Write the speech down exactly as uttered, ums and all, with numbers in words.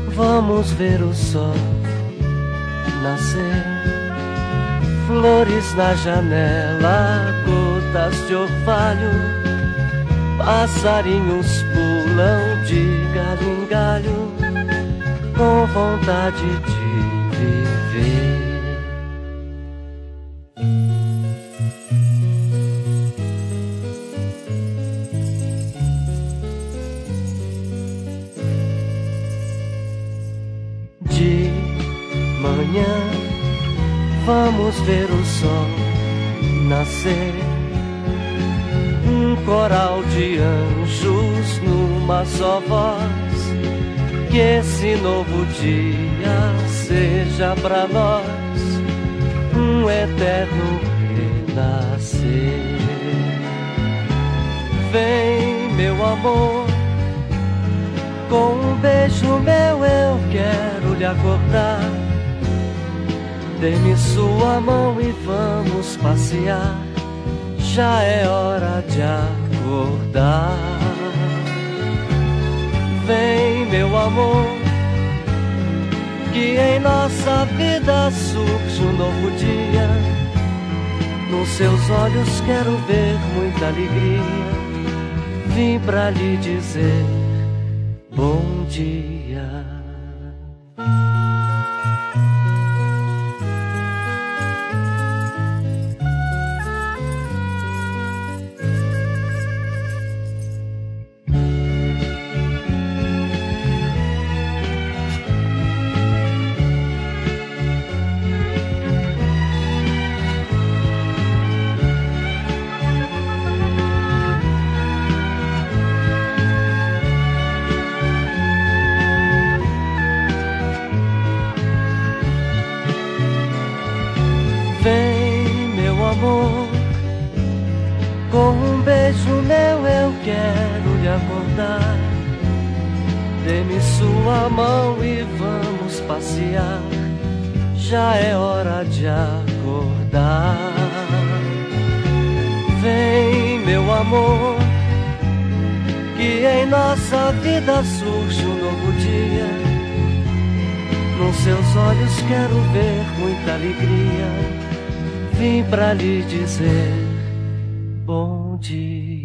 Vamos ver o sol nascer, flores na janela, gotas de orvalho, passarinhos pulam de galho em galho, com vontade de viver. De manhã vamos ver o sol nascer, um coral de anjos numa só voz, que esse novo dia seja pra nós um eterno renascer. Vem, meu amor, com um beijo meu eu quero lhe acordar. Dê-me sua mão e vamos passear, já é hora de acordar. Vem, meu amor, que em nossa vida surge um novo dia. Nos seus olhos quero ver muita alegria. Vim pra lhe dizer bom dia. Vem, meu amor, com um beijo meu eu quero lhe acordar. Dê-me sua mão e vamos passear, já é hora de acordar. Vem, meu amor, que em nossa vida surge um novo dia. Nos seus olhos quero ver muita alegria. Vim pra lhe dizer bom dia.